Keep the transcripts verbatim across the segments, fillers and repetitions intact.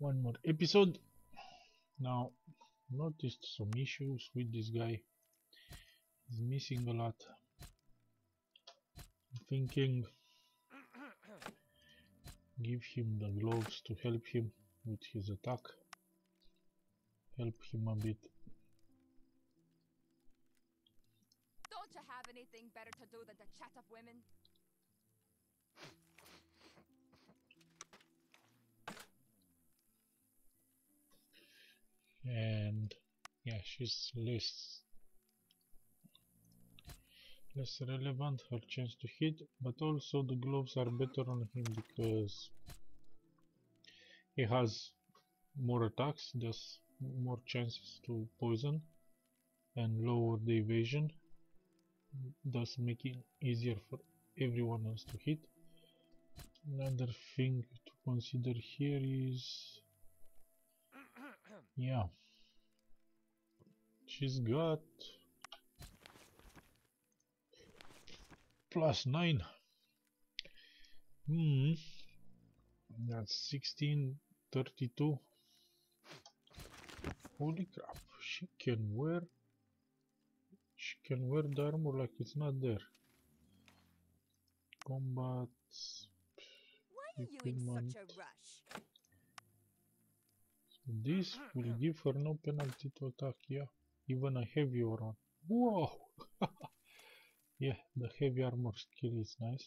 one more episode. Now, noticed some issues with this guy. He's missing a lot. Thinking, give him the gloves to help him with his attack. Help him a bit. Don't you have anything better to do than to chat up women? And yeah, she's less less relevant, her chance to hit, but also the gloves are better on him because he has more attacks, thus more chances to poison and lower the evasion, thus making easier for everyone else to hit. Another thing to consider here is, yeah, she's got plus nine. Hmm, that's sixteen thirty-two. Holy crap! She can wear. She can wear the armor like it's not there. Combat. Why are you in such a rush? This will give her no penalty to attack, yeah. Even a heavier one. Whoa! Yeah, the heavy armor skill is nice.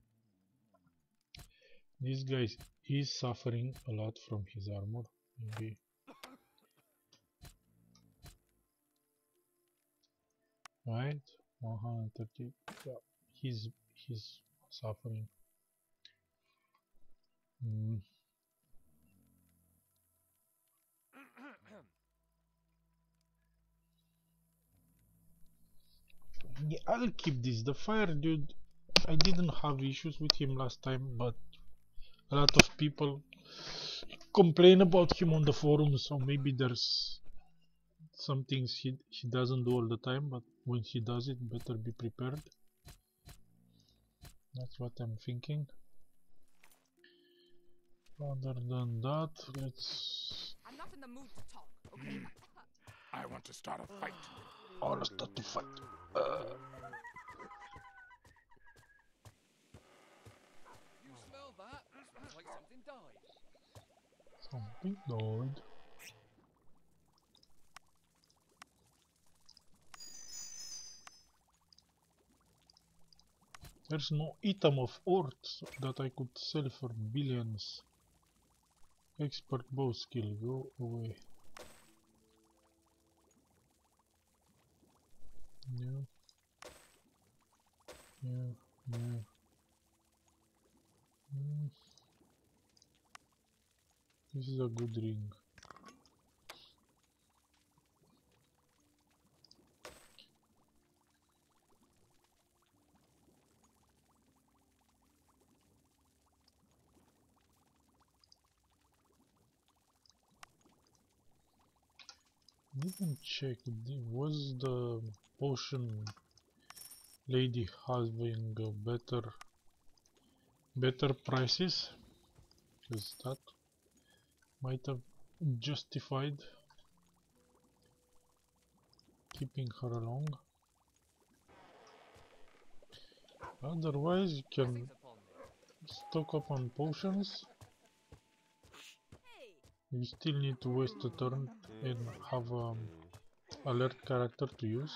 This guy is suffering a lot from his armor. Maybe. Right? one hundred thirty. Yeah, he's, he's suffering. Mm. Yeah, I'll keep this. The fire dude, I didn't have issues with him last time, but a lot of people complain about him on the forum, so maybe there's some things he, he doesn't do all the time, but when he does it, better be prepared. That's what I'm thinking. Other than that, let's... I'm not in the mood to talk, okay? I want to start a fight. Oh, let's start to fight. Uh... You smell that? Smells like something died. Something died. There's no item of ort that I could sell for billions. Expert bow skill, go away. No. No, no. Mm. This is a good ring. Didn't check, was the potion lady having uh, better better prices? Because that might have justified keeping her along. Otherwise you can stock up on potions. You still need to waste a turn and have an um, alert character to use.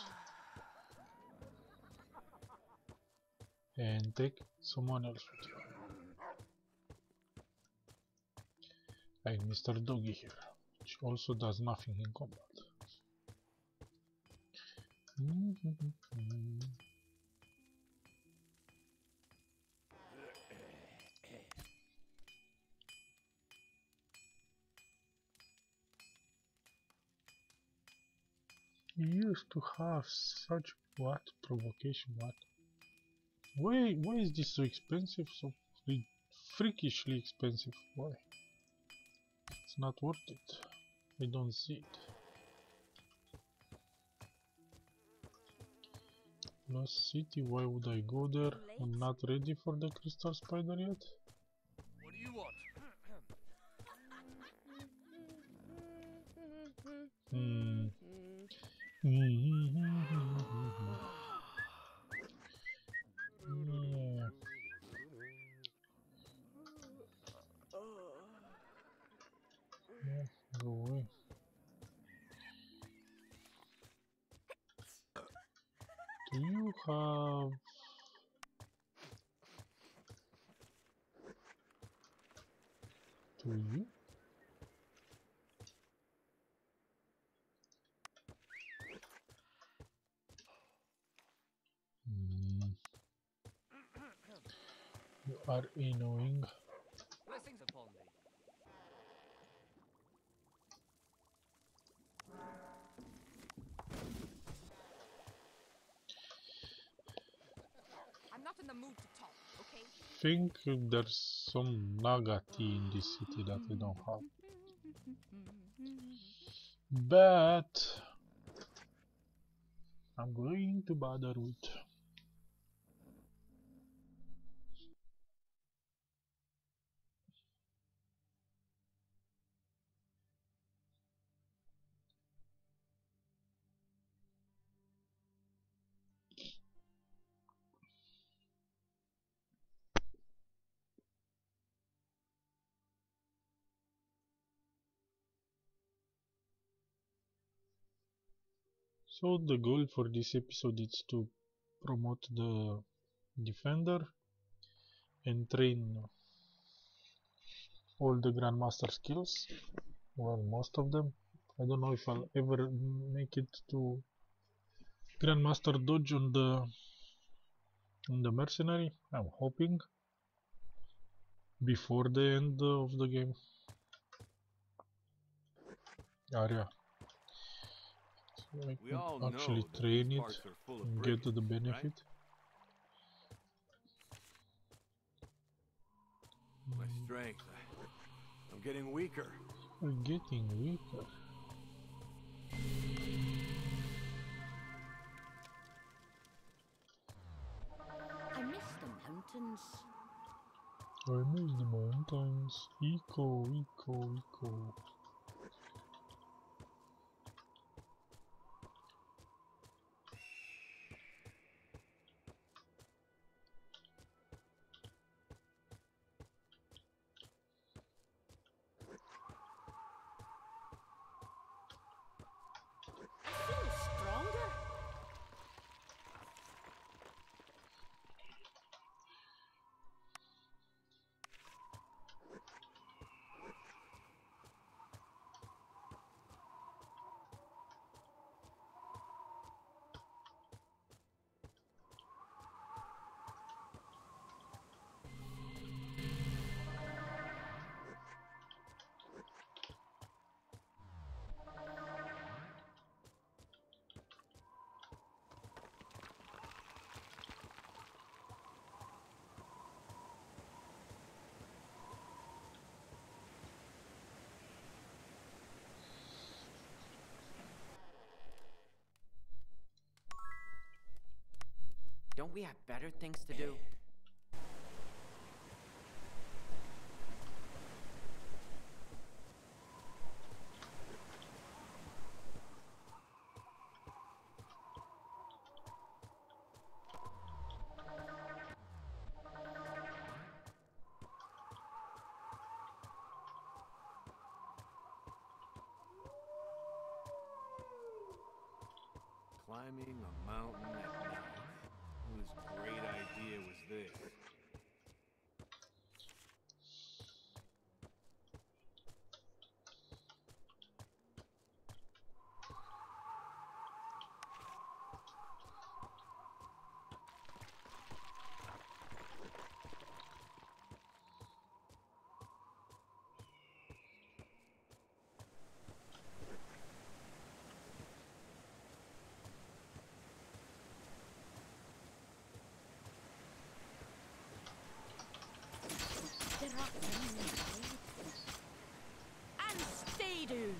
And take someone else with you. Like Mister Doggy here, which also does nothing in combat. You used to have such what provocation, what? Why why is this so expensive? So freakishly expensive? Why? It's not worth it. I don't see it. Lost City, why would I go there? I'm not ready for the crystal spider yet. What do you want? Hmm. Yeah. Yeah, go away. Do you have... Do you? Hmm. You are annoying. Blessings upon thee. I'm not in the mood to talk, okay? Think there's some Naga tea in this city that we don't have. But I'm going to bother with. So the goal for this episode is to promote the defender and train all the grandmaster skills. Well, most of them. I don't know if I'll ever make it to grandmaster dodge on the on the mercenary. I'm hoping before the end of the game. Area. So I We can all actually know that train these it parts are full of and get the brigands, benefit. right? My strength, I, I'm getting weaker. We're getting weaker. I miss the mountains. I miss the mountains. Eco, eco, eco. I feel stronger. Don't we have better things to do? Climbing a mountain at night. Whose great idea was this? There are many ways. And stay down.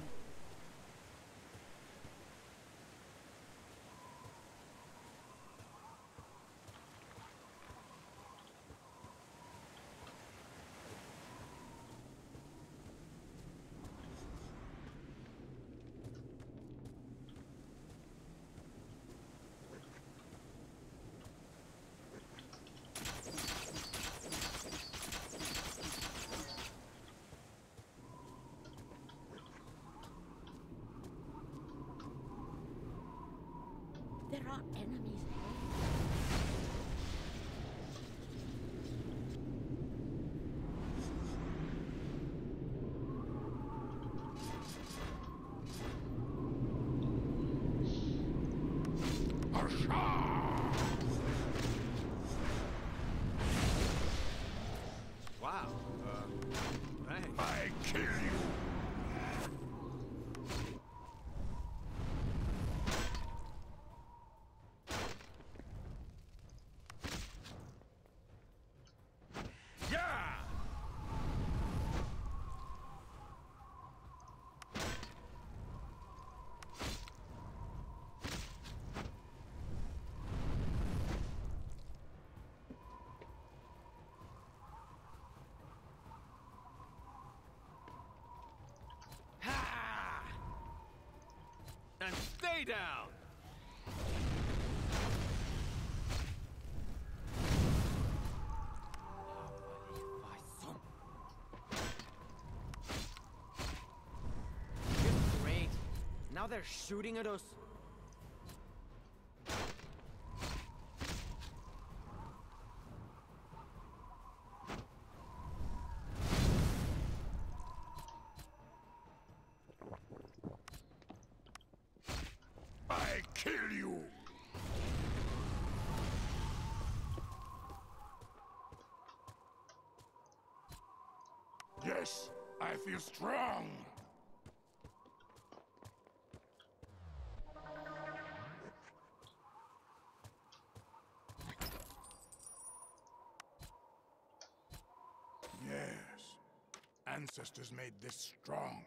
are enemies here. Wow. Uh, thanks. I kill you. Yeah! Ha! And stay down. Great. Now they're shooting at us. I kill you. Yes, I feel strong. Yes, ancestors made this strong.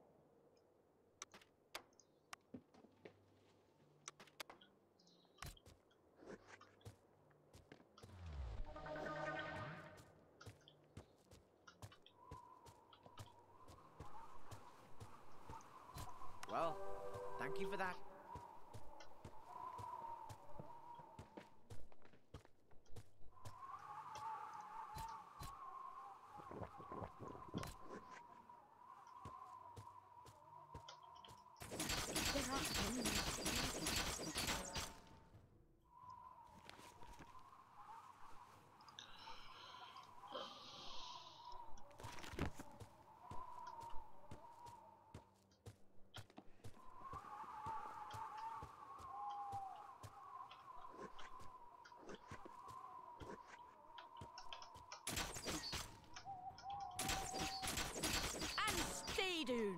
Well, thank you for that. There are enemies here. And stay down.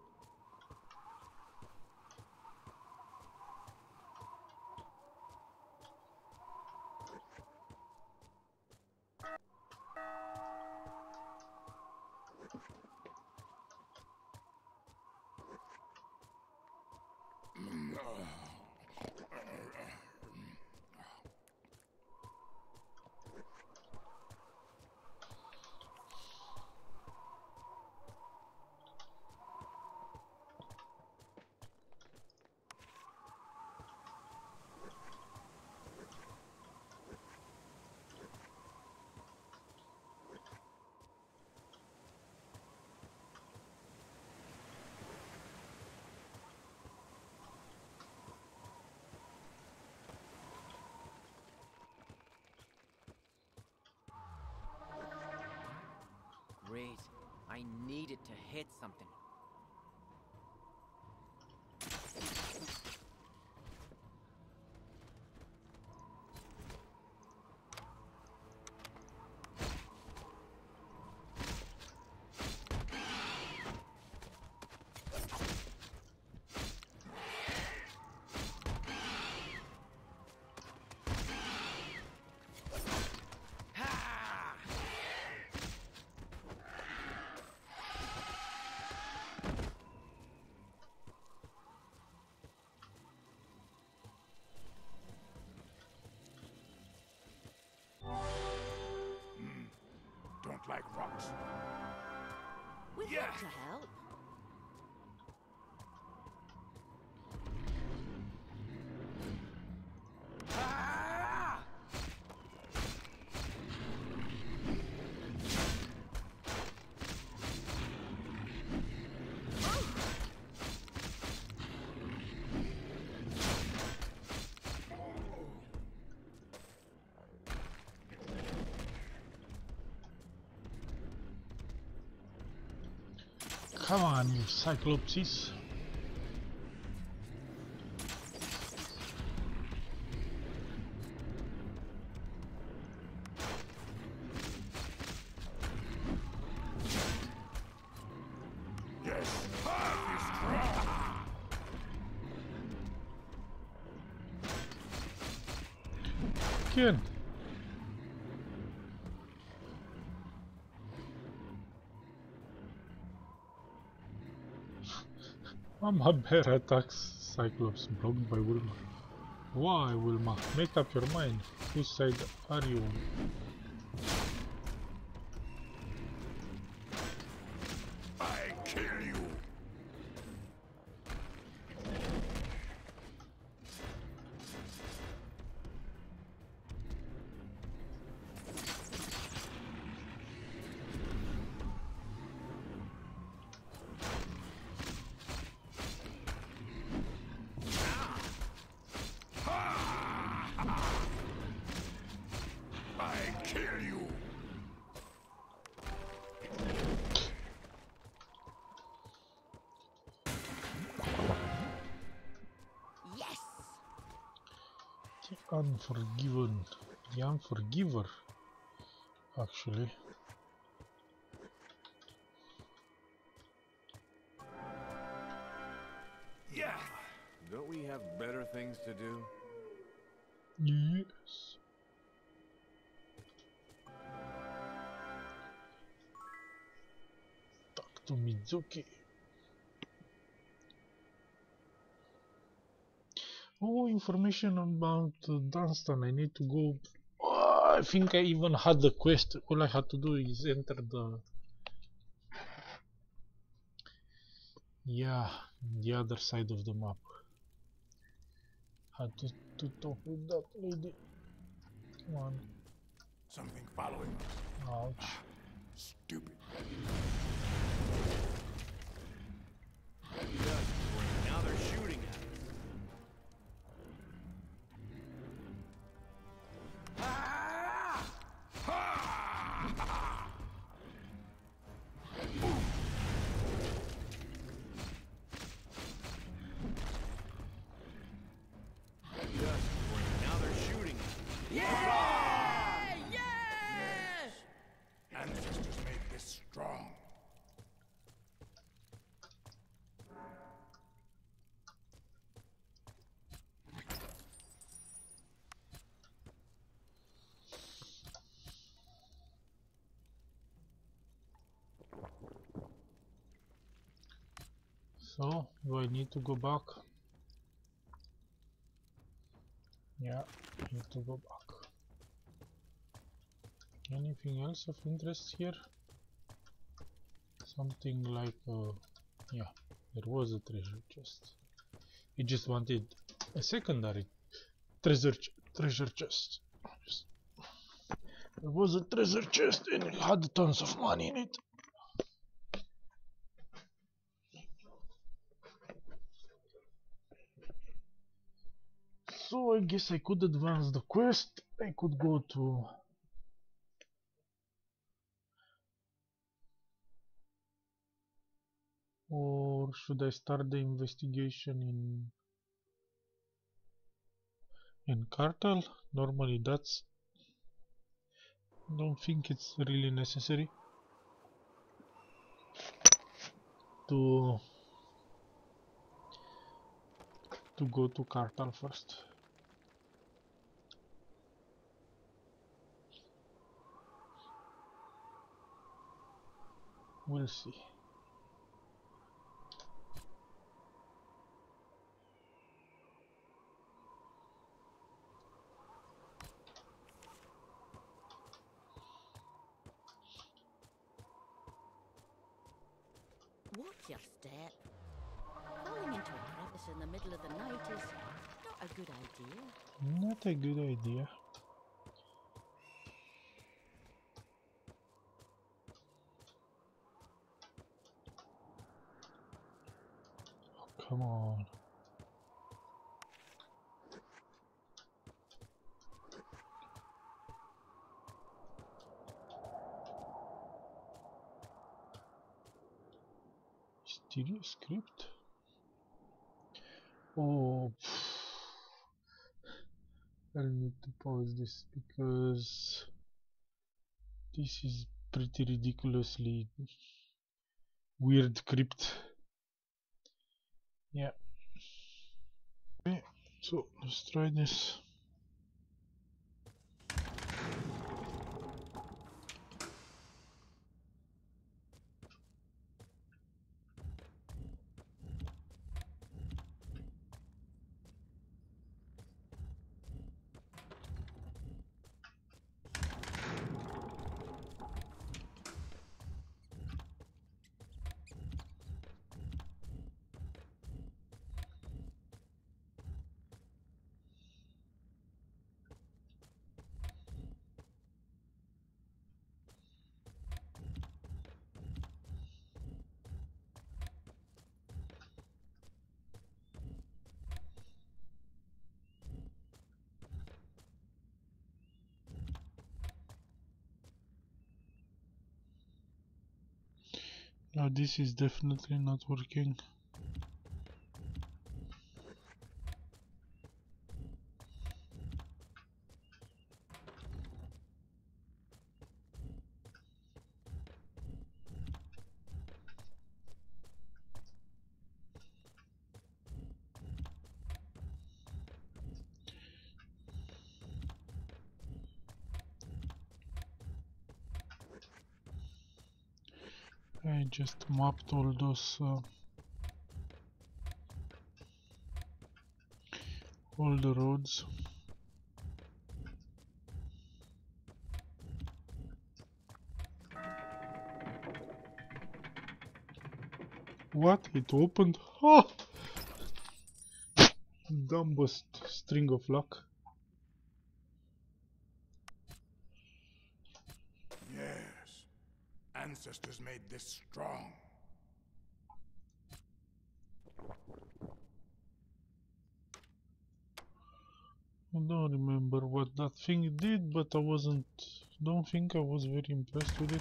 Great. I needed to hit something. Don't like rocks. We'd Yeah. like to help. Ah! Come on, you Cyclopses. Yes, half is strong. Again. Mama Bear attacks Cyclops, blocked by Wilma. Why, Wilma? Make up your mind. Whose side are you on? I kill you. I kill you. Yes! The Unforgiven. The Unforgiver. Actually. Yeah. Don't we have better things to do? Yes. Talk to Mizuki. Oh, information about uh, Dunstan. I need to go. Oh, I think I even had the quest. All I had to do is enter the. Yeah, the other side of the map. Had to, to talk with that lady. Come on. Something following us. Ouch. Stupid. Just wait. Now they're shooting at us. Just wait. Now they're shooting at us. Yeah! Yes! Ancestors made this strong. So, do I need to go back? Yeah, I need to go back. Anything else of interest here? Something like, uh, yeah, there was a treasure chest. We just wanted a secondary treasure ch treasure chest. Just- There was a treasure chest and it had tons of money in it. So I guess I could advance the quest. I could go to or should I start the investigation in in Cartel? Normally that's don't think it's really necessary to to go to Cartel first. We'll see. Watch your step. Falling into a crevice in the middle of the night is not a good idea. Not a good idea. Oh, come on. mysterious script. Oh, I need to pause this because this is pretty ridiculously weird crypt. Yeah. Okay, so let's try this. Now this is definitely not working. I just mapped all those uh, all the roads. What? It opened? Oh! Dumbest string of luck. Yes. Ancestors made this strong. I don't remember what that thing did, but I wasn't... don't think I was very impressed with it.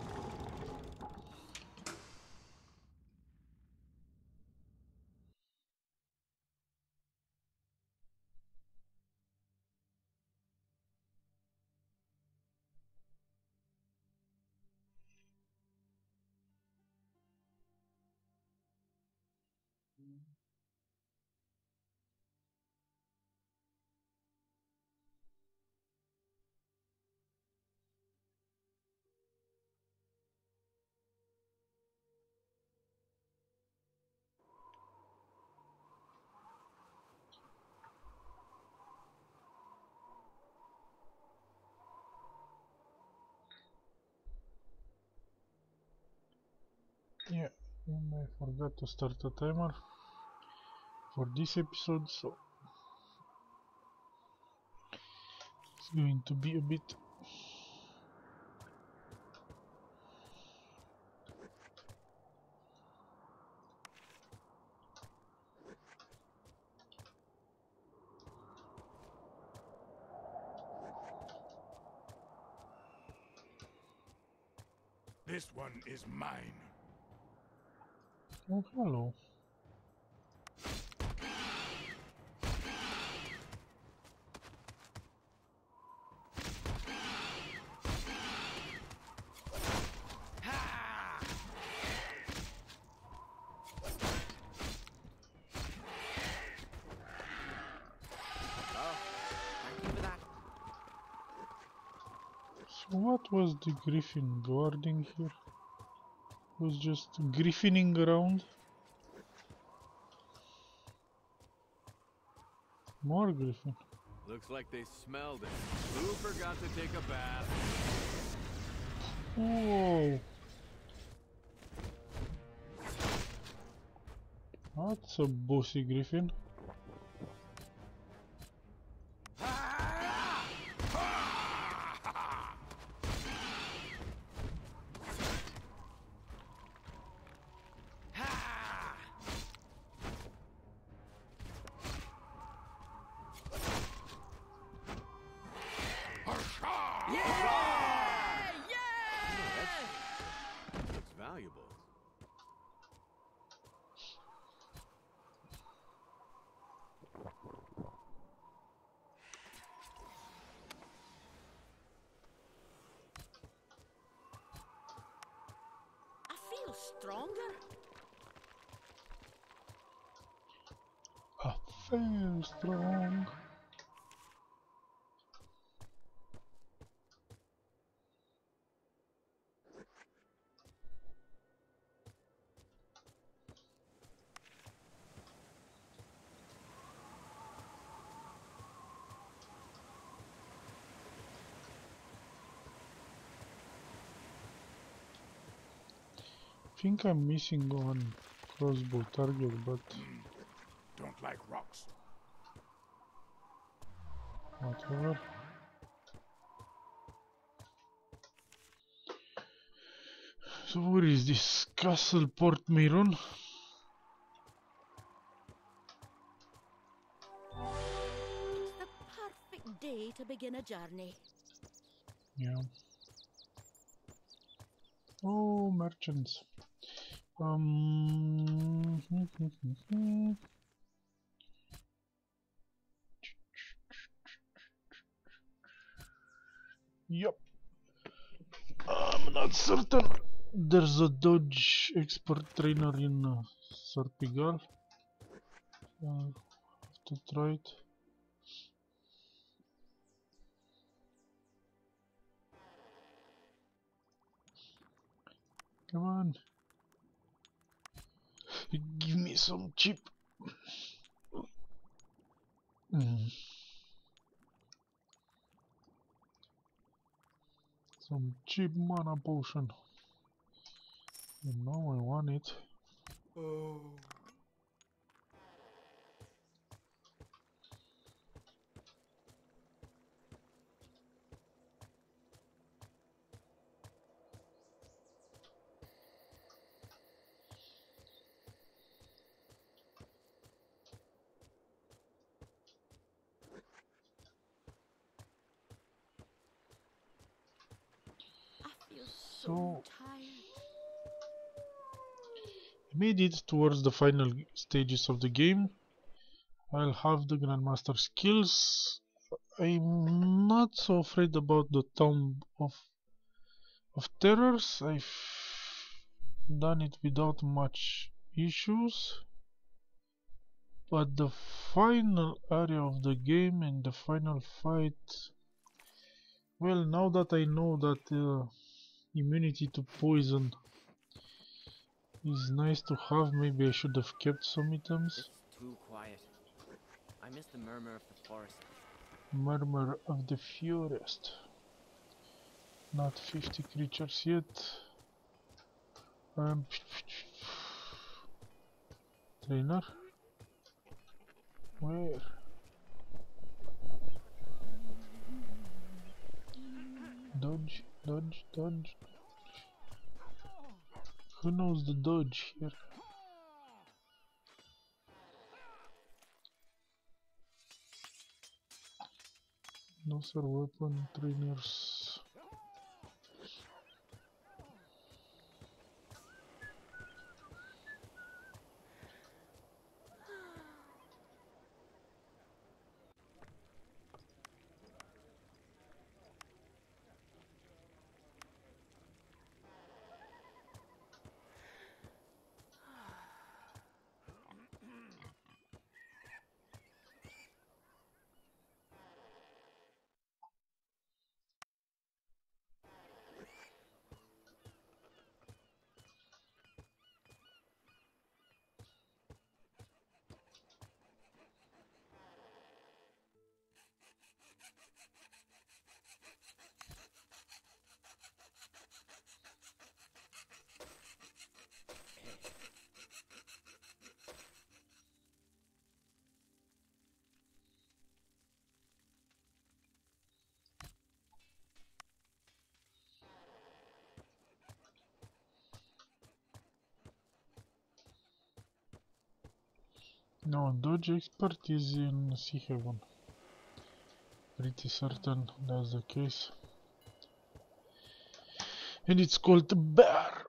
Yeah, and I forgot to start a timer for this episode, so it's going to be a bit... This one is mine. Oh, hello. So what was the griffin guarding here? It was just griffining around? More griffin. Looks like they smelled it. Who forgot to take a bath? Whoa! That's a bossy griffin. Looks valuable. feel stronger? I feel strong. I think I'm missing one crossbow target, but Don't like rocks. whatever. So where is this Castle Port Miron? It's the perfect day to begin a journey. Yeah. Oh, merchants. Um. Yup. I'm not certain. There's a Dodge expert trainer in uh, Sarpigal. Uh, have to try it. Come on. Give me some cheap. Mm. Some cheap mana potion. You know I want it. Oh. I feel so, So tired. I made it towards the final stages of the game. I'll have the Grandmaster skills. I'm not so afraid about the Tomb of of Terrors. I've done it without much issues. But the final area of the game and the final fight, well, now that I know that uh, immunity to poison is nice to have, maybe I should have kept some items. It's too quiet. I miss the murmur of the forest. Murmur of the Forest. Not fifty creatures yet. Um, trainer? Where? Dodge, dodge, dodge. Who knows the dodge here? No sir, weapon trainers. No, dodge expert is in Sea Heaven. Pretty certain that's the case. And it's called the bear.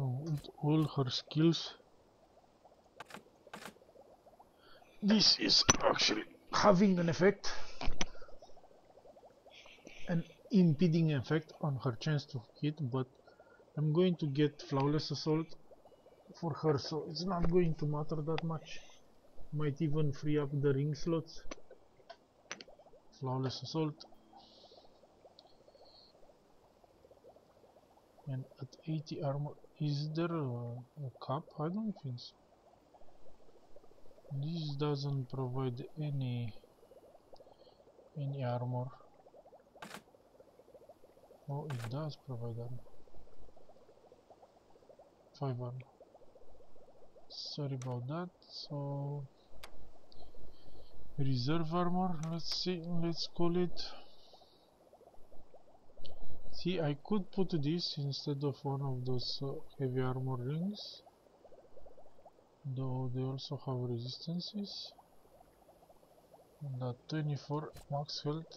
with all her skills. This is actually having an effect, an impeding effect on her chance to hit, but I'm going to get Flawless Assault for her, so it's not going to matter that much. Might even free up the ring slots. Flawless Assault. And at eighty armor, is there a, a cap? I don't think so. This doesn't provide any any armor. Oh, it does provide armor. Five armor. Sorry about that. So reserve armor. Let's see. Let's call it. See, I could put this instead of one of those uh, heavy armor rings, though they also have resistances. And at twenty-four max health.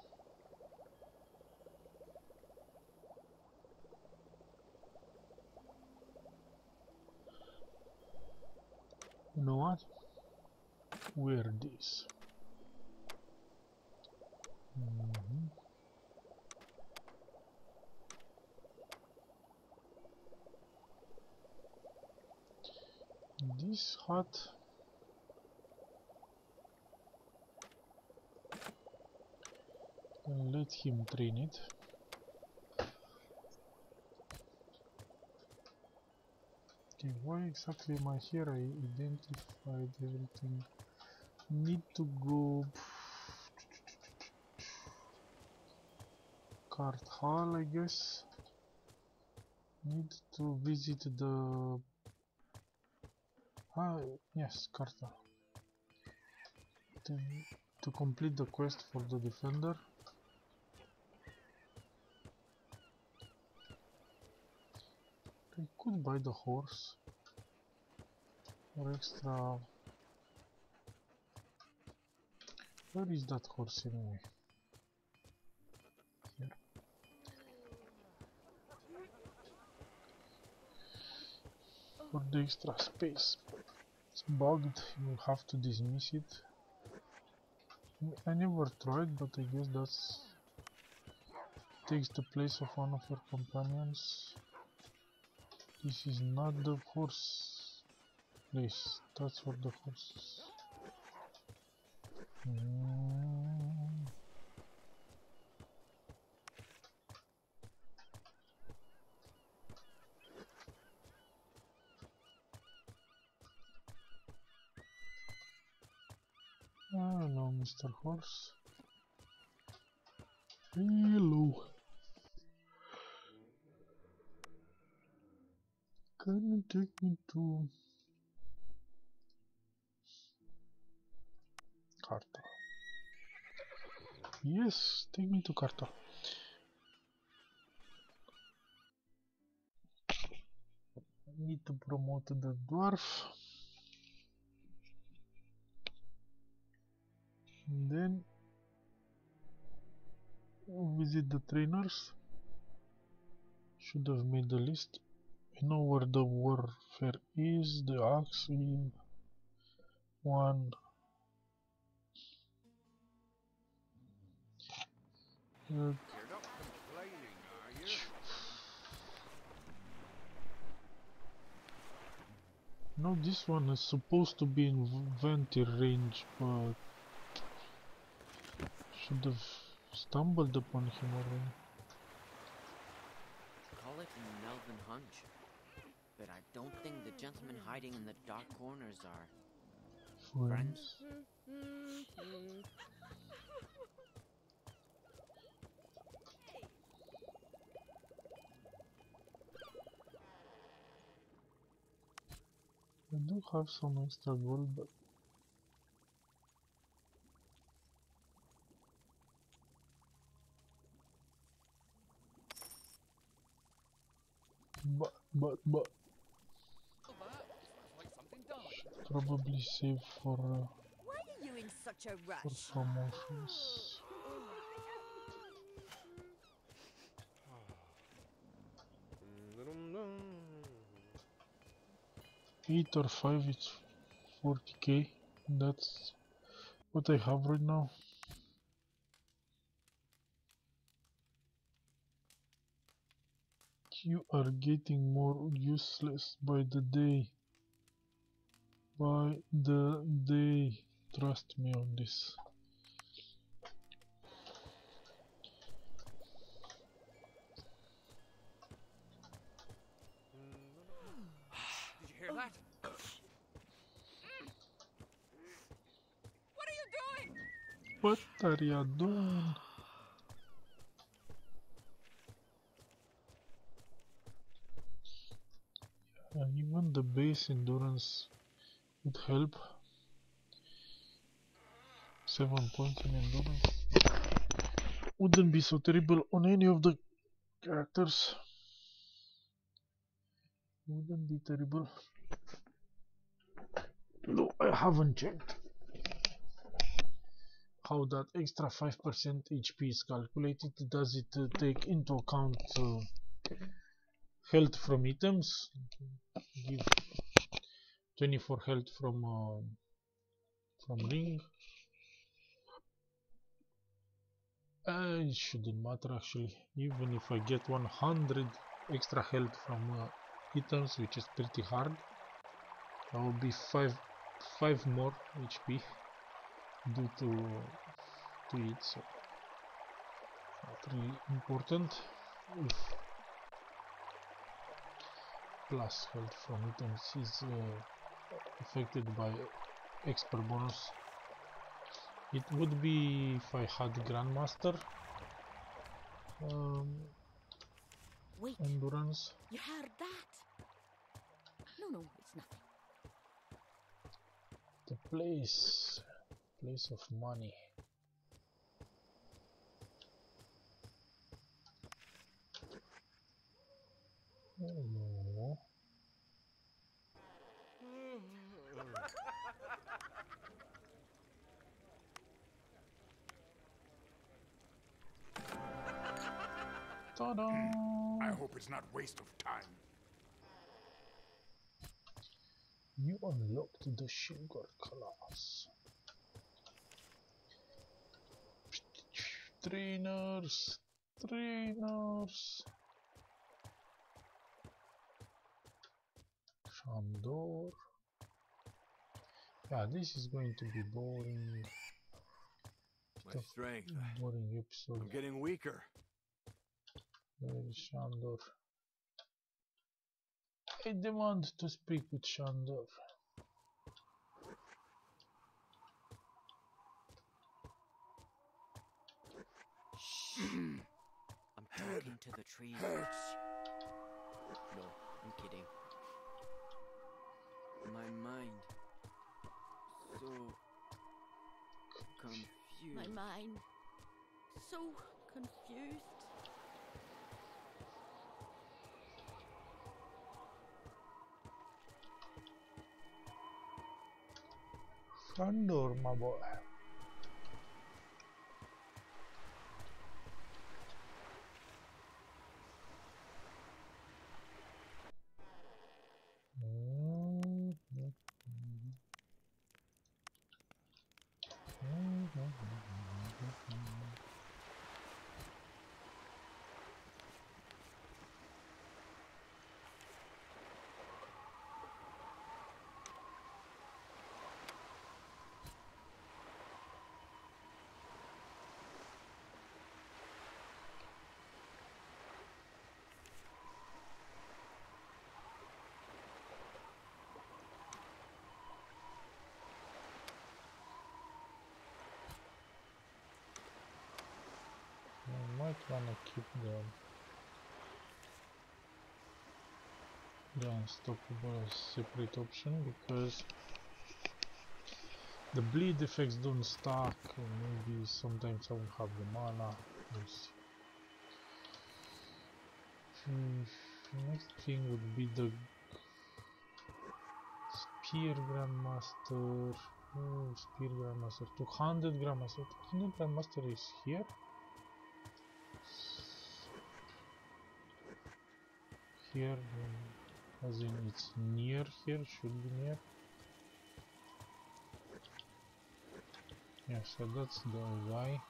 You know what? Wear this. Mm-hmm. This hat and let him train it. Okay, why exactly am I here? I identified everything. Need to go Cart Hall, I guess. Need to visit the ah yes, Cart Hall. Then to complete the quest for the defender. I could buy the horse or extra. Where is that horse anyway? Here. For the extra space. It's bugged, you will have to dismiss it. I never tried, but I guess that's takes the place of one of your companions. This is not the horse place, that's for the horses. Mm. Hello, Mister Horse. Hello. Can you take me to Carta? Yes, take me to Carta. I need to promote the dwarf. And then visit the trainers. Should have made the list. I know where the warfare is, the axe we one. Uh, You're not complaining, are you? no, this one is supposed to be in Ventir range, but should have stumbled upon him already. Call it an elven hunch. But I don't think the gentlemen hiding in the dark corners are Friends. I do have some extra gold, but but but but Like something done. should probably save for uh, Why are you in such a for rush? promotions. eight or five, it's forty K. That's what I have right now. You are getting more useless by the day. By the day. Trust me on this. Did you hear that? What are you doing? What are you doing? And even the base endurance would help. Seven points in endurance wouldn't be so terrible on any of the characters. Wouldn't be terrible. No, I haven't checked how that extra five percent H P is calculated. Does it uh, take into account uh, health from items? Give twenty-four health from uh, from ring. Uh, it shouldn't matter actually. Even if I get one hundred extra health from uh, items, which is pretty hard, I will be five five more H P due to to it. So not really important. If plus health from items is uh, affected by expert bonus. It would be if I had Grandmaster um, Wait, endurance. you heard that? No, no, it's nothing. The place, place of money. Hello. Ta-da! I hope it's not waste of time. You unlocked the sugar class. Trainers, trainers. Shandor. Yeah, this is going to be boring. My Bit of strength. boring episode. I'm getting weaker. Where is Shandor? I demand to speak with Shandor. I'm talking to the trees. Hurts. No, I'm kidding. My mind. So confused. My mind. So confused. Shandor, my boy. I might wanna keep the the unstoppable as separate option because the bleed effects don't stack. Maybe sometimes I won't have the mana. We'll see. Hmm, next thing would be the Spear Grandmaster. Oh, Spear Grandmaster. two hundred Grandmaster. two hundred Grandmaster is here. Here. um, As in it's near here, should be near. Yeah, so that's the guy.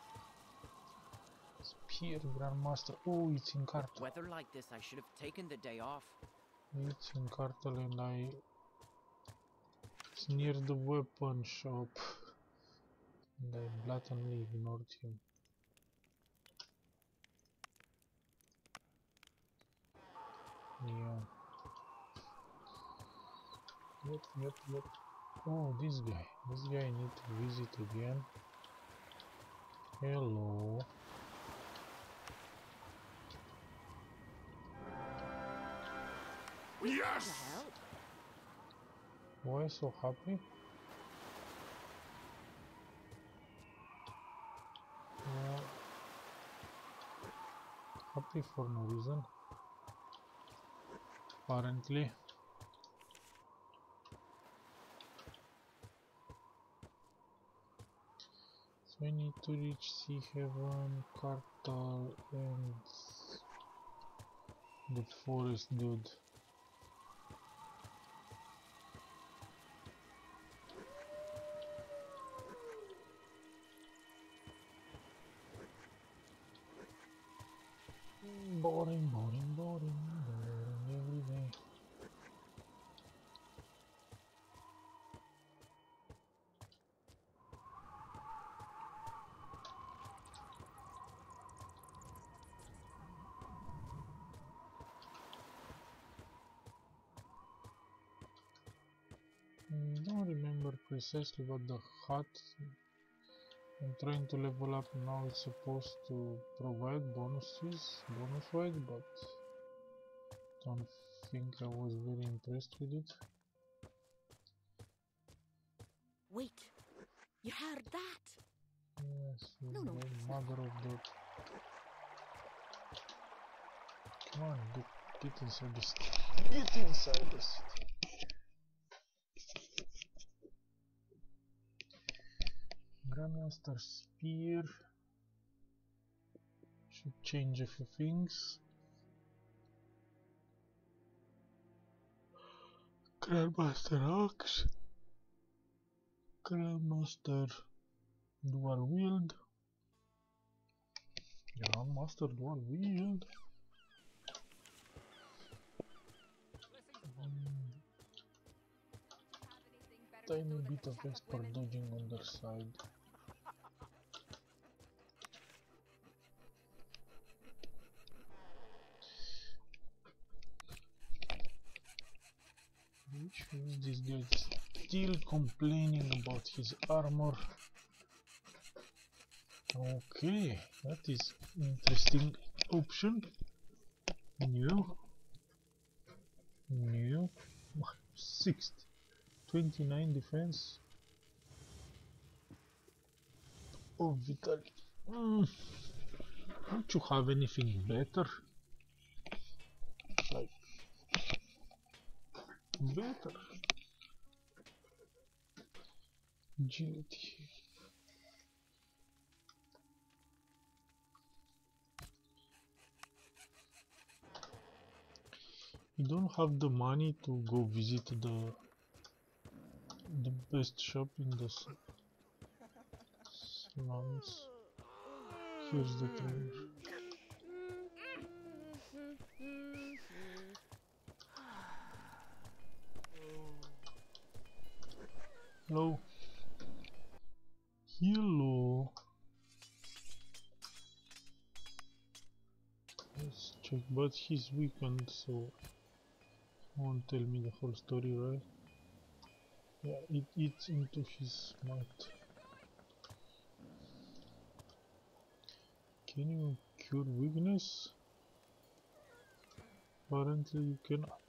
Spear Grandmaster. Oh, it's in Cartel. Weather like this, I should have taken the day off. It's in Cartel and I... It's near the weapon shop. And I blatantly ignored him. Yeah. Yep, yep, yep. Oh, this guy. This guy I need to visit again. Hello. Yes! To help. Why so happy? Uh, happy for no reason. Apparently. So I need to reach Sea Heaven, Cartel, and the forest dude. Boring, boring, boring, boring every day. I don't remember precisely what the hut. I'm trying to level up now. It's supposed to provide bonuses, bonus wise, but don't think I was very impressed with it. Wait, you heard that? Yes, No, no, the it's not mother of the. Come on, get, get inside the city. Get inside the city. Grandmaster Spear should change a few things. Grandmaster Axe, Grandmaster Dual Wield, Grandmaster Dual Wield. Mm, Have anything better to tiny do than bit of chat with expert women? dodging on their side. Which means this guy is still complaining about his armor. Okay, that is interesting option. New. New. sixty. twenty-nine defense. Oh, Vitaly. Mm. Don't you have anything better? Like, better. Agility. You don't have the money to go visit the the best shop in the s- slums. Here's the trainer. Hello. Hello. Let's check, but he's weakened, so won't tell me the whole story, right? Yeah, it eats into his might. Can you cure weakness? Apparently you cannot.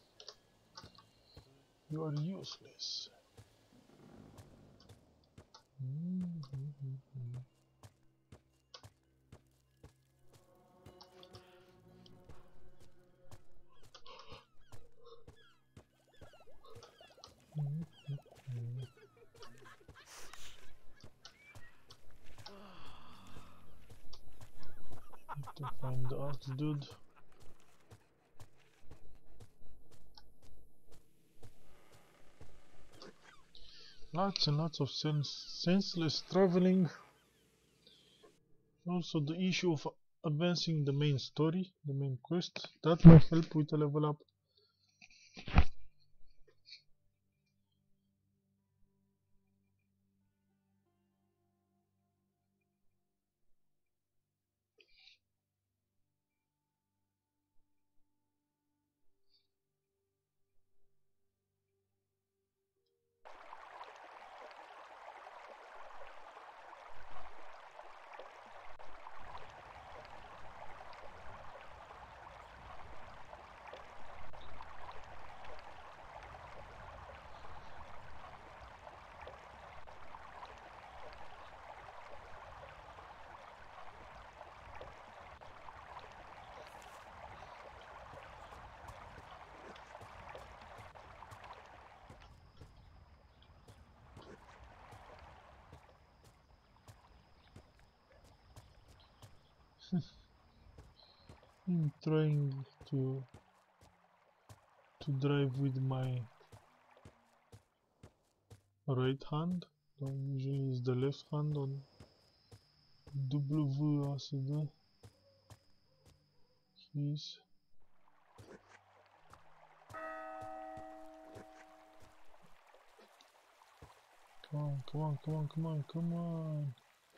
You are useless. Mm-hmm. To find the axe dude. Lots and lots of sense senseless traveling. Also the issue of advancing the main story, the main quest, that might help with a level up. I'm trying to to drive with my right hand. So usually is the left hand on W A S D keys. Come on, come on, come on, come on, come on.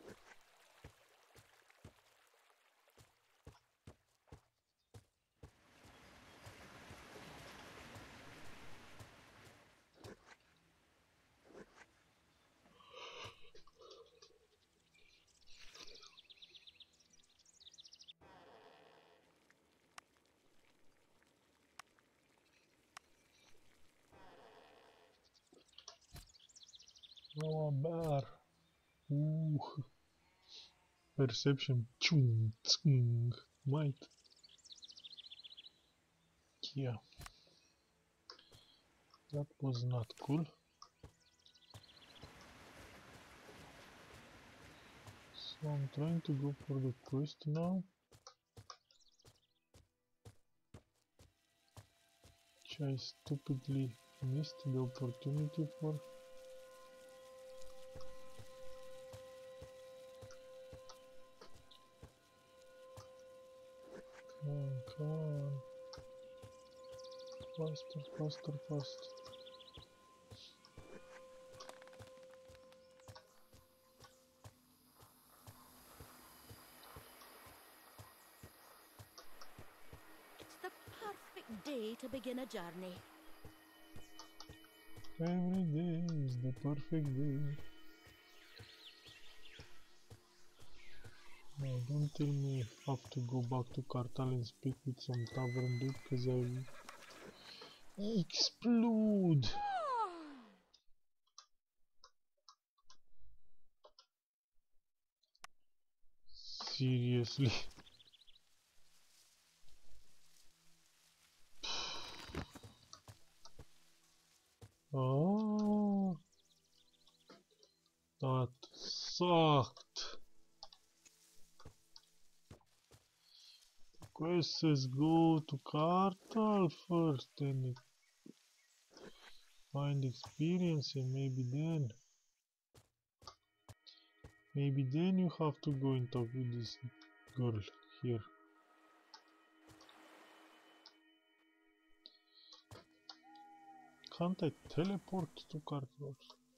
Oh, a bear. Ooh. Perception. Chung, tsung. Might. Yeah. That was not cool. So I'm trying to go for the quest now. Which I stupidly missed the opportunity for. Come on, come on. Faster, faster, faster. It's the perfect day to begin a journey. Every day is the perfect day. No, don't tell me I have to go back to Kartal and speak with some tavern dude, cause I will explode. Seriously. Oh, that sucked. The quest says go to Kartal first and find experience, and maybe then, maybe then you have to go and talk with this girl here. Can't I teleport to Kartal?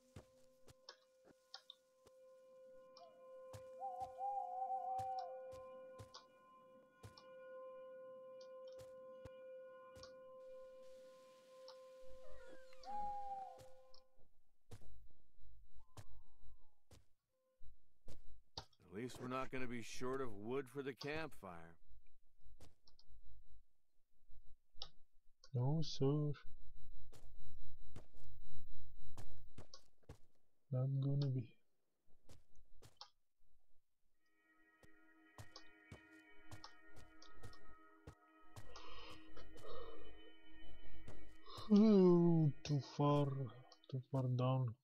At least we're not going to be short of wood for the campfire. No, sir. Not gonna be. Oh, too far, too far down.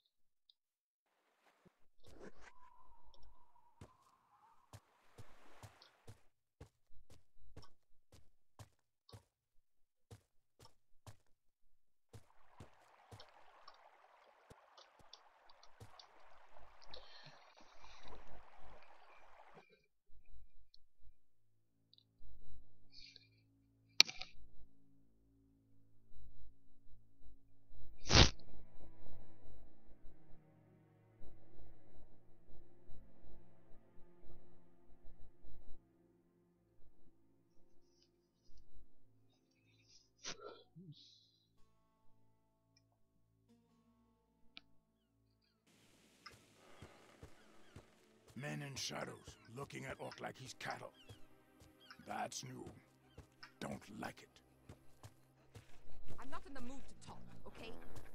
men in shadows looking at Orc like he's cattle. That's new. Don't like it. I'm not in the mood to talk, okay?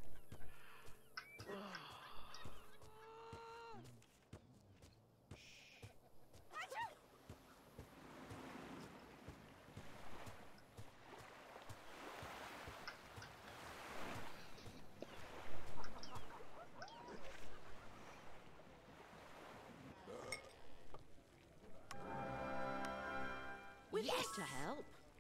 We're here to help.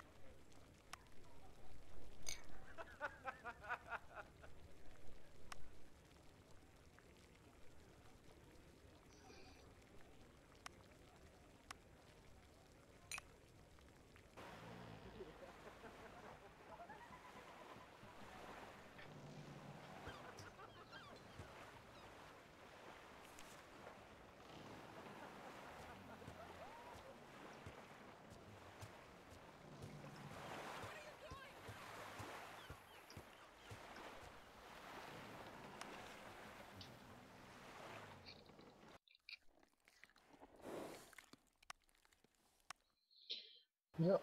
Yeah.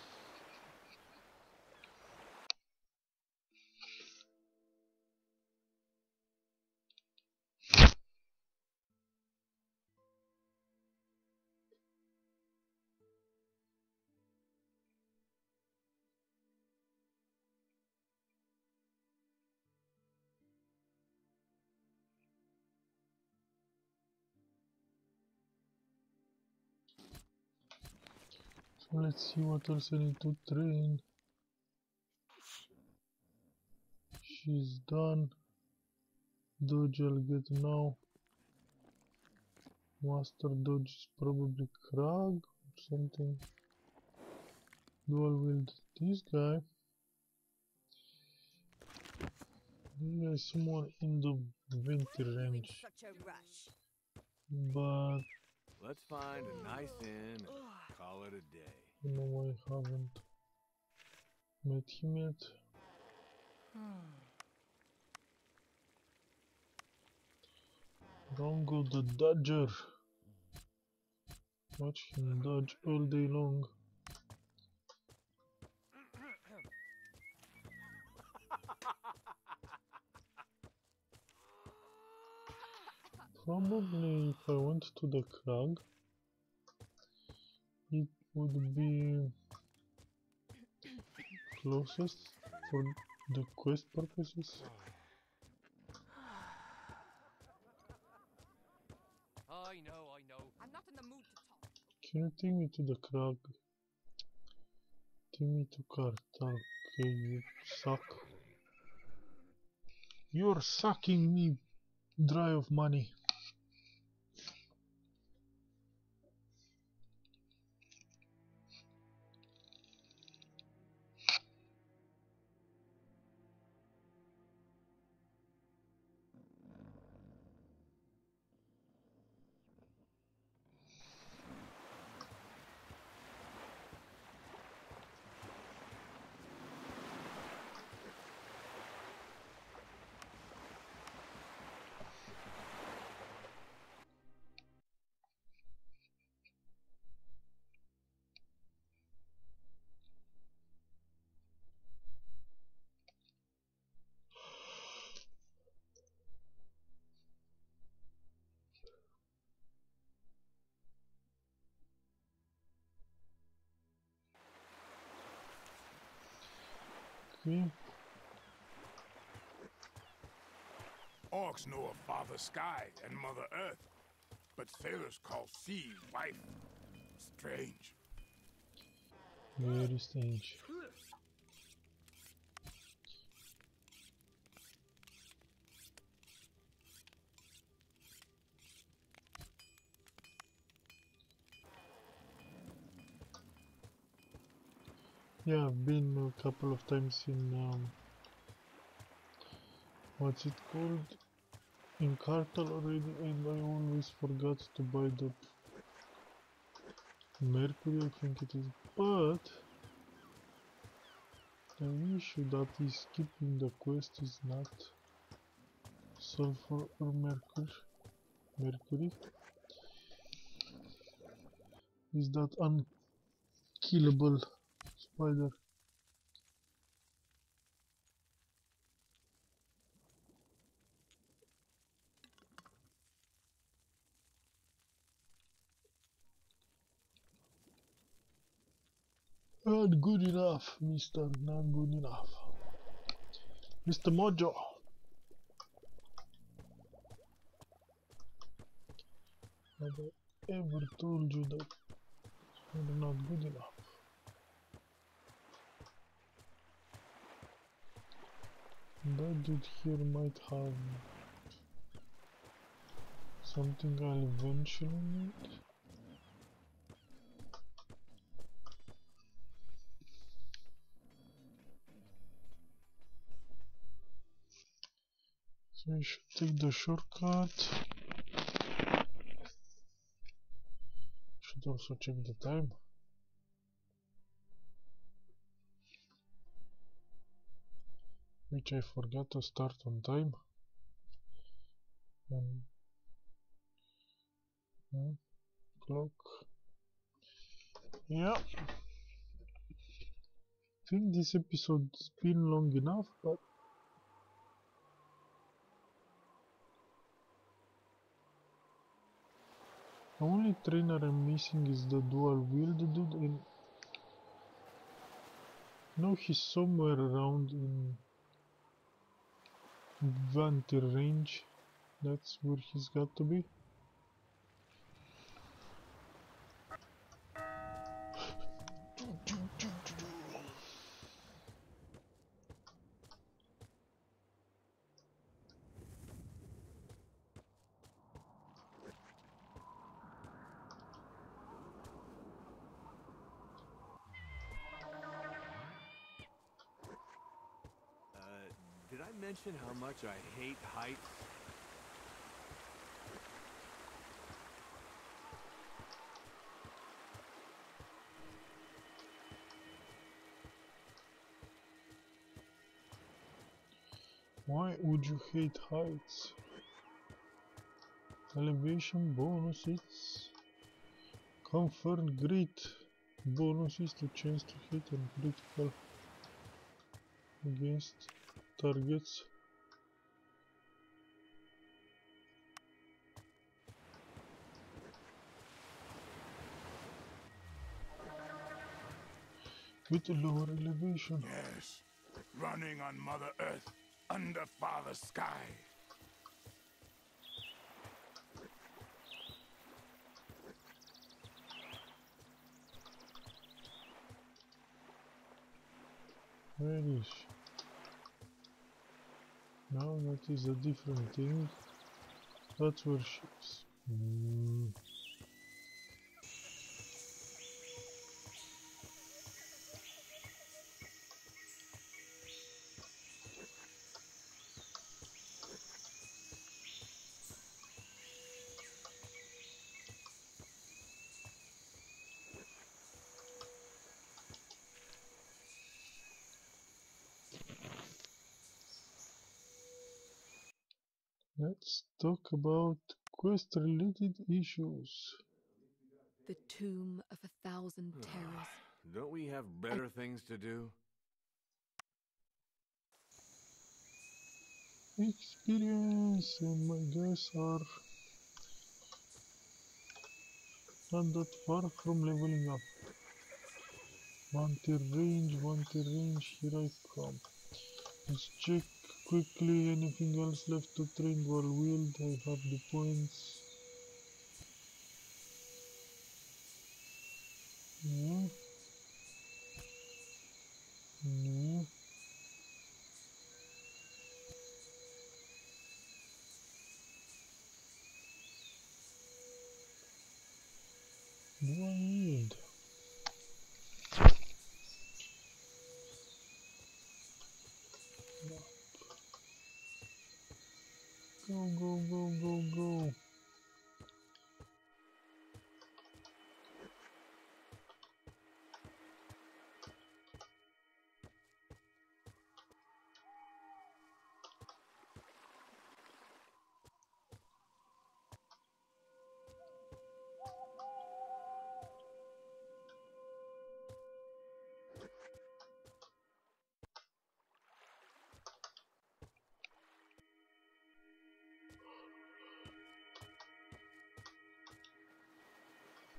So let's see what else I need to train. She's done. Dodge I'll get now. Master dodge is probably Krag or something. Dual wield this guy. Yeah, somewhere in the winter range. Such a rush. But Let's find a nice inn and call it a day. no, I haven't met him yet. Rongo the Dodger. Watch him dodge all day long. Probably if I went to the crag, it would be closest for the quest purposes. I know, I know. I'm not in the mood to talk. Can you take me to the crag? Take me to Kartal. Okay, you suck. You're sucking me dry of money. Okay. Orcs know of Father Sky and Mother Earth, but sailors call sea wife. Strange. Very strange. Yeah, I've been a couple of times in um, what's it called? In Kartal already, and I always forgot to buy the Mercury, I think it is. But the issue that is skipping the quest is not Sulfur or Mercury. Mercury. is that unkillable spider. Not good enough, Mister. Not good enough. Mister Mojo. Have I ever told you that you're not good enough? That dude here might have something I'll eventually need. So I should take the shortcut. Should also check the time. Which I forgot to start on time. And hmm, clock. Yeah. I think this episode's been long enough, but the only trainer I'm missing is the dual wield dude, and I know he's somewhere around in Vantir range. That's where he's got to be. Uh, did I mention how much I hate heights? Why would you hate heights? Elevation bonuses confer great bonuses to chance to hit and critical against targets. With a lower elevation. Yes, running on Mother Earth, under Father Sky. Where is she? No, that is a different thing. That's where she is. Mm. Let's talk about quest-related issues. The Tomb of a Thousand Terrors. Don't we have better things to do? Experience and my guys are not that far from leveling up. Wanted range, wanted range, here I come. Let's check quickly anything else left to train dual wield. I have the points. Yeah. Yeah. Dual wield. Go, go, go, go, go.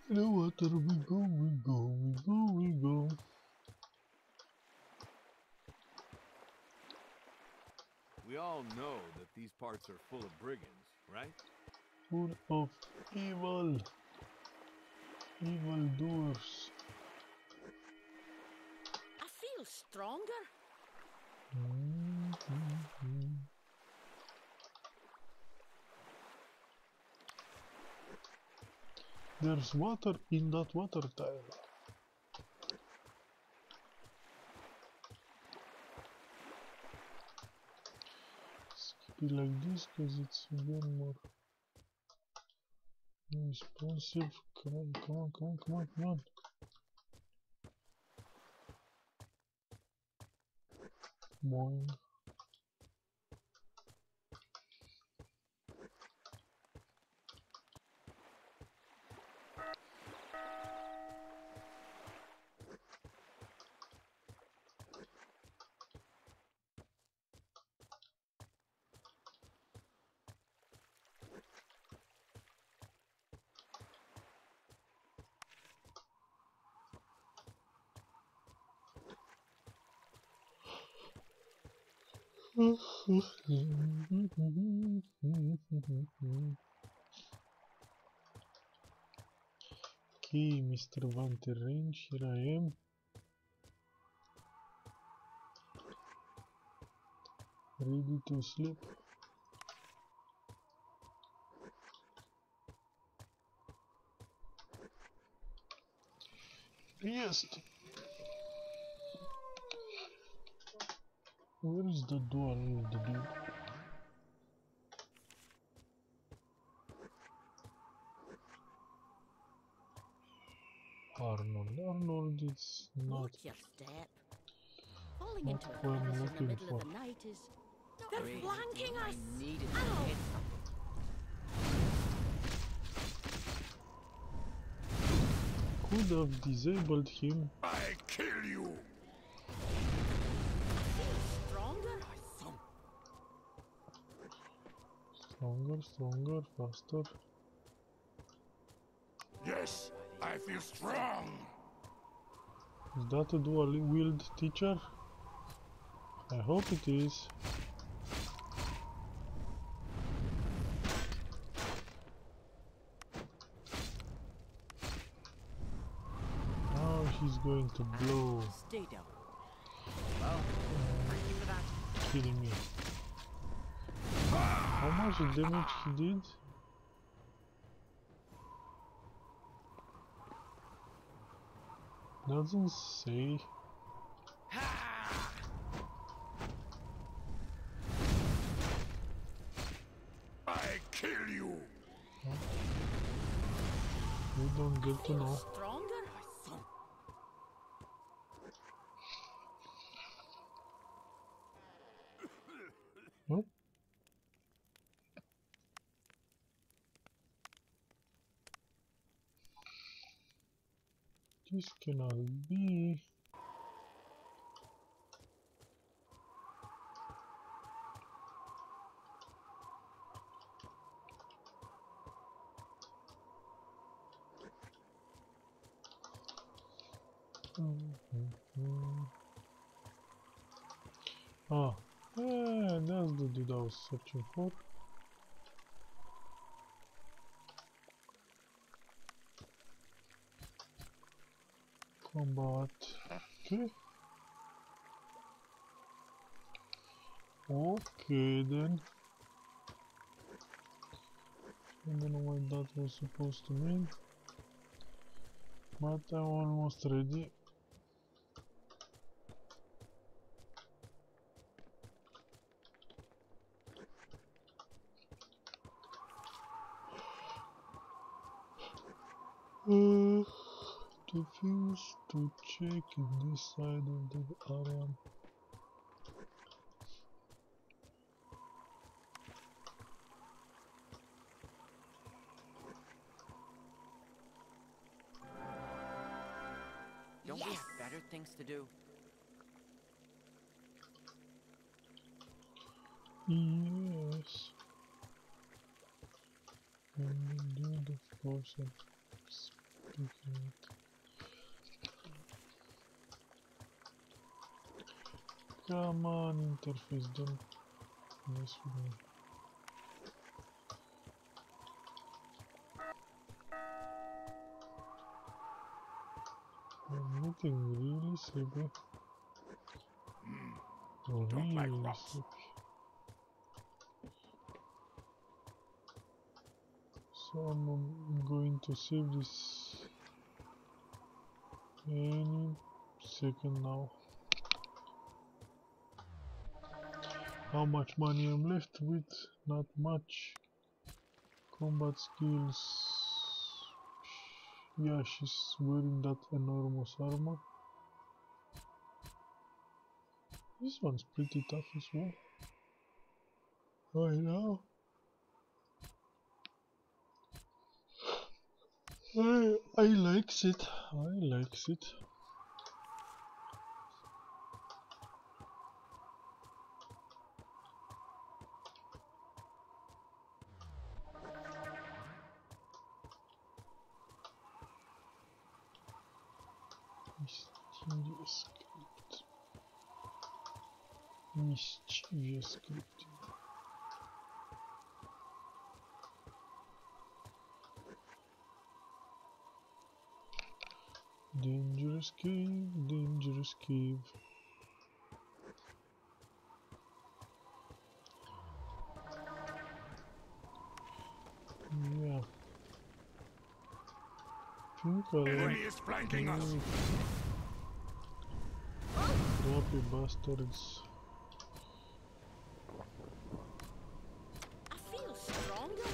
The water we go, we go, we go, we go. We all know that these parts are full of brigands, right? Full of evil. Evil doers. I feel stronger. Mm-hmm. There's water in that water tile. Skip it like this because it's again more responsive. Come on, come on, come on, come on, come on. Boing. Okay, Mister Van Terrange, here I am. Ready to sleep. Yes. Where is the door of the dude? Arnold, Arnold is not Watch your step. Falling Not into a what I'm crevice in the looking middle for. of the night is... They're Great. flanking I us! needed to Ow! hit something. could have disabled him. I kill you! I feel stronger. Stronger, stronger, faster. Yes, I feel strong! Is that a dual wield teacher? I hope it is. Now he's going to blow, Stay down. Well, thank you for that. killing me. How much damage he did? Doesn't say. I kill you! We don't get to know. Stronger? No? This cannot be. Ah, yeah, that's the dude I was searching for. Combat. Okay. Okay then. I don't know what that was supposed to mean. But I'm almost ready. Uh, to fuse to check in this side of the area. Don't we Yes! have better things to do? Yes. And the dude, of course, of taking it. Come on, interface, don't mess with me. I'm getting really sleepy. Oh, Don't like really rocks. sleepy. So I'm going to save this any second now. How much money I'm left with? Not much. Combat skills. Yeah, she's wearing that enormous armor. This one's pretty tough as well. I know. I I likes it. I likes it. Mysterious script. Mischievous script. Dangerous cave, dangerous cave. Yeah. Think I Enemy like is flanking us. crappy bastards. I feel stronger.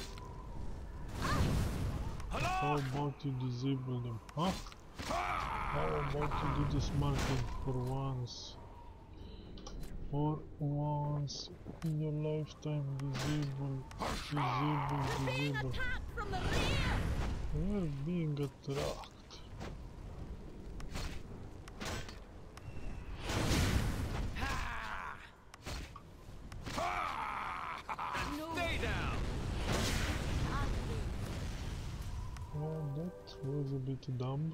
How about you disable them, huh? How about you do the smart thing for once? For once in your lifetime, disable, disable, We're being disable. attacked from the rear. We're being attacked. No. Stay down! Well, that was a bit dumb.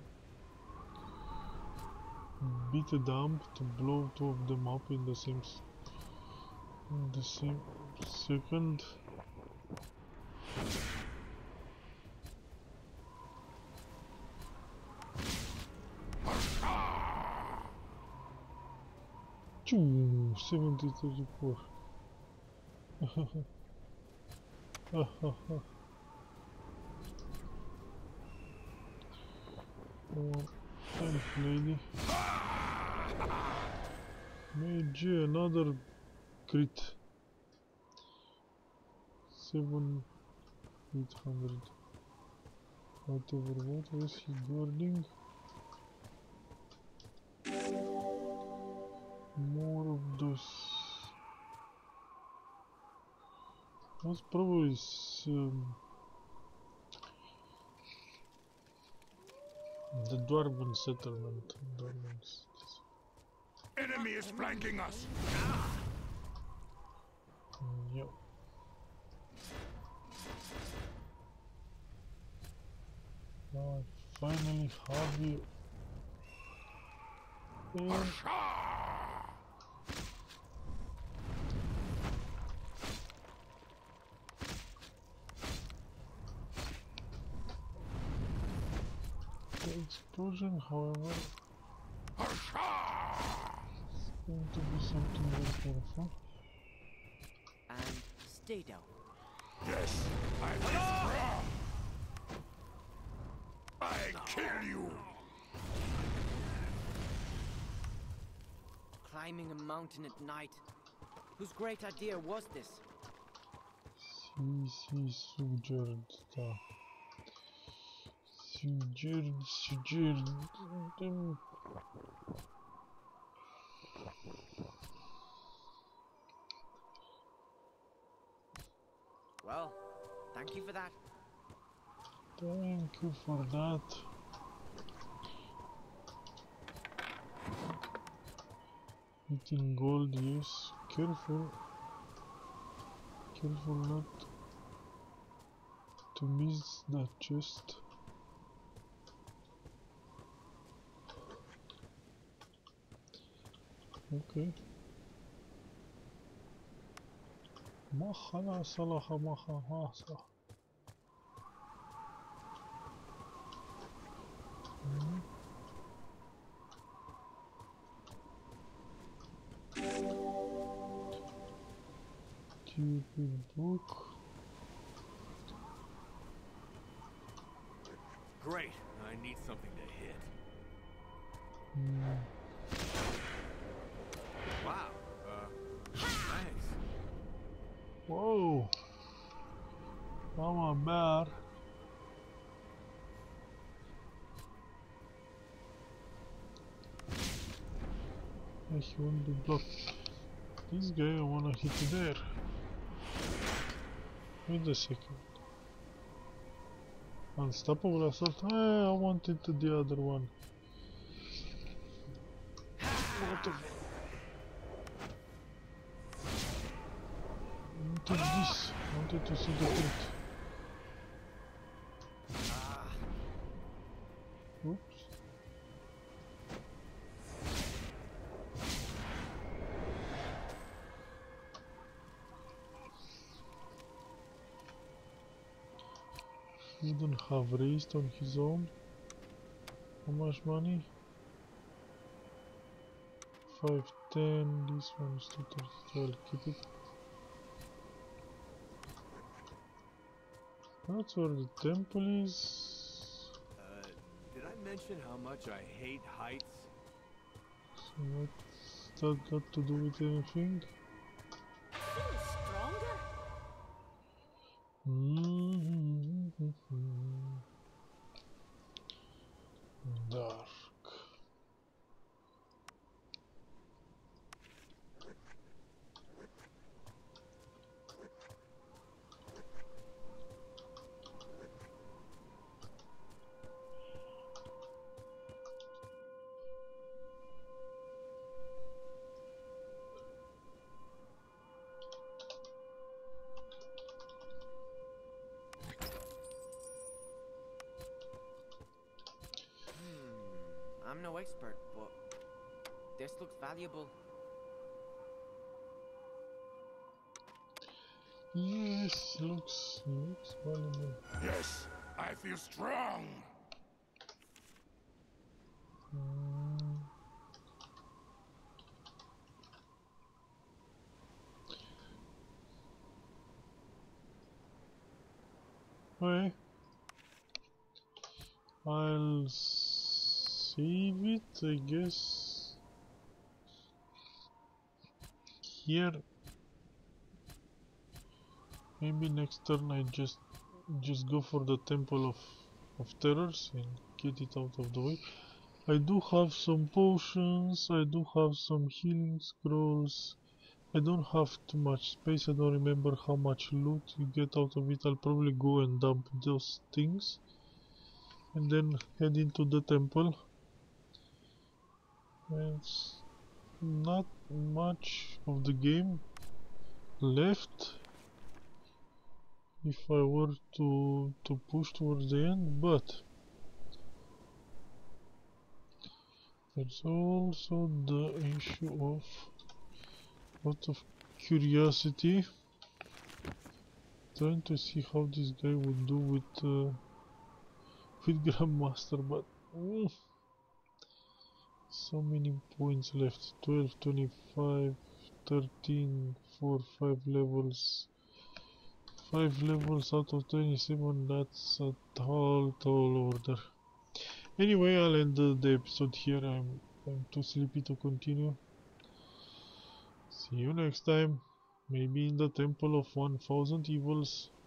Bit dumb to blow two of them up in the same s in the same second. Choo, seventy thirty-four. Oh, help, lady. Mage, another crit. Seven eight hundred. Whatever. What was he guarding? More of those. Most probably is um, the Dwarven settlement. Dwarven cities. Enemy is flanking us. Mm, yep. Now I finally have you. And the explosion, however, is going to be something very powerful. And stay down. Yes, I withdraw. I kill you. Climbing a mountain at night. Whose great idea was this? Si, si, suggerita. Suggered, suggered them. Well, thank you for that. Thank you for that. Eating gold, yes. Careful. Careful not to miss that chest. Okay. Mahala salaha maha masa. Hmm. Stupid book. Great. I need something to hit. Hmm. Wow. Uh, thanks. Whoa. I'm a bear. I want to block this guy. I wanna hit there. Wait a second. Unstoppable assault. Ah, I wanted to the other one. What the? I wanted this. I wanted to see the hit. Oops. He wouldn't have raised on his own. How much money? five ten, this one is two thirty-two, I'll keep it. That's where the temple is. Uh, did I mention how much I hate heights? So what's that got to do with anything? Feel stronger? Mm-hmm. Dark. I'm no expert, but this looks valuable. Yes, looks looks valuable. Yes, I feel strong. Mm. Okay. I'll save it, I guess. Here. Maybe next turn I just just go for the Temple of of Terrors and get it out of the way. I do have some potions, I do have some healing scrolls. I don't have too much space, I don't remember how much loot you get out of it. I'll probably go and dump those things and then head into the temple. It's not much of the game left if I were to to push towards the end, but there's also the issue of lot of curiosity, trying to see how this guy would do with uh, with Grandmaster, but mm, so many points left. Twelve, twenty-five, thirteen, four, five levels. five levels out of twenty-seven, that's a tall, tall order. Anyway, I'll end the, the episode here. I'm, I'm too sleepy to continue. See you next time. Maybe in the Temple of one thousand Evils.